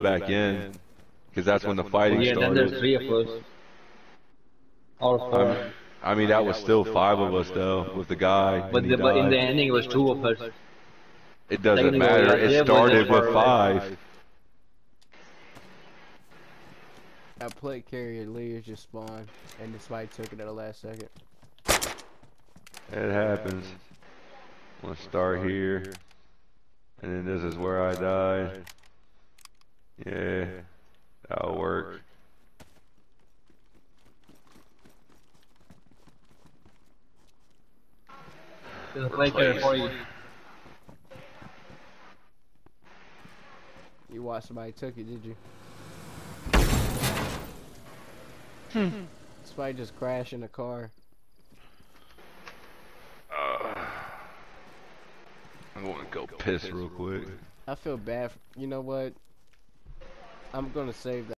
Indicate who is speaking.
Speaker 1: back in, because that's when the fighting
Speaker 2: Yeah, then there's
Speaker 1: started.
Speaker 2: 3 of us. Or 4.
Speaker 1: I mean, that was still 5 of us though, with the guy, and he
Speaker 2: But in the
Speaker 1: died.
Speaker 2: ending it was 2 of us.
Speaker 1: It doesn't
Speaker 2: Technically,
Speaker 1: matter.
Speaker 2: yeah,
Speaker 1: It started with 5.
Speaker 3: I played carrier, Leah just spawned, and this fight took it at the last second.
Speaker 1: It happens. I'm gonna start here, and then this is where I died. Yeah, that'll work.
Speaker 2: There's a play carrier for you.
Speaker 3: You watched somebody took it, did you? Somebody just crashed in a car.
Speaker 1: I'm going to go piss real quick.
Speaker 3: I feel bad. You know what? I'm gonna save that.